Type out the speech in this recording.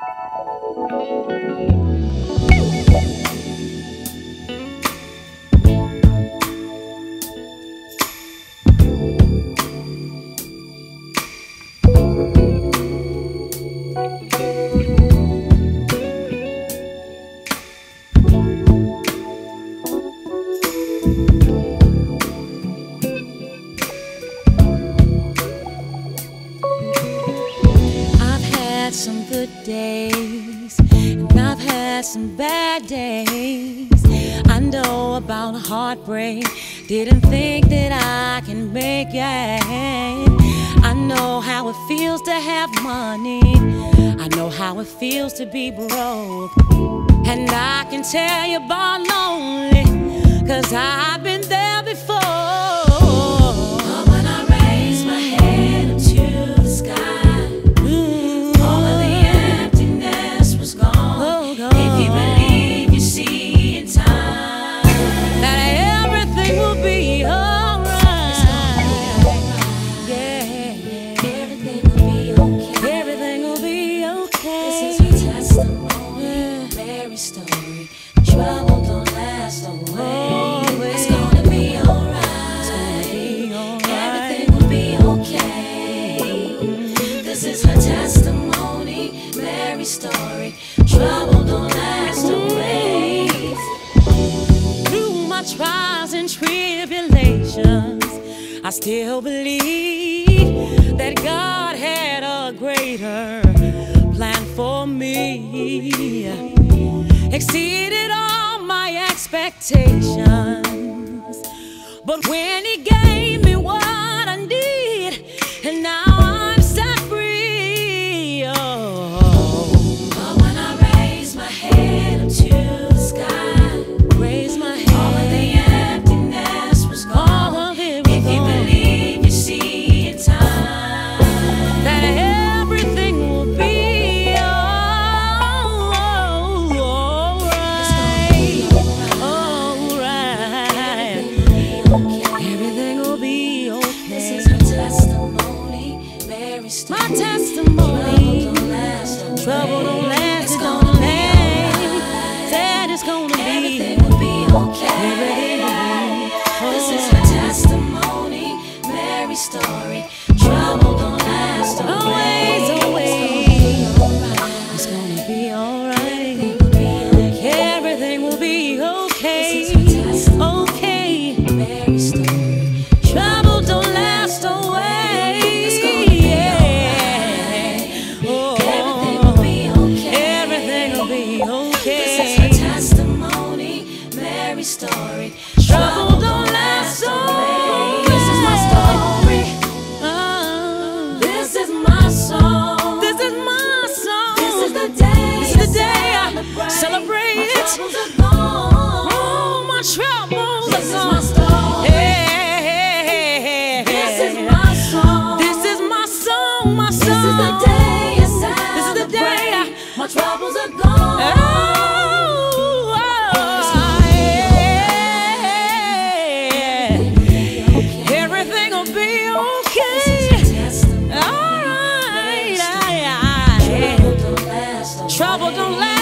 Some good days, and I've had some bad days. I know about heartbreak, didn't think that I can make it. I know how it feels to have money, I know how it feels to be broke. And I can tell you about lonely, 'cause I've been there before. But when I raise my head up to the sky, trouble don't last always. It's gonna be alright. Everything will be okay. This is her testimony, Mary's story. Trouble don't last always. Through my trials and tribulations, I still believe that God had a greater plan for me. Exceeded all my expectations, but when He gave me what I need, and now I'm set free. Oh. But when I raise my head up to the sky, raise my head, all of the emptiness was gone. All of it was if you gone. Believe, you see in time that everything will be. My testimony, trouble don't last, it's gonna last. Said it's gonna be, everything will be okay. Everything will be. This is her testimony, Mary's story. Trouble don't last always, always. It's gonna be alright. Everything will be okay. Okay, Mary's story. Trouble don't last always. Story. Trouble don't last always. This is my story. This is my song. This is my song. This is the day. This is the day I celebrate. My troubles are gone. Oh, my troubles are gone. This is my story. This is my song. This is my song. My song. This is the day I celebrate. This is the day my troubles are gone. Trouble don't last.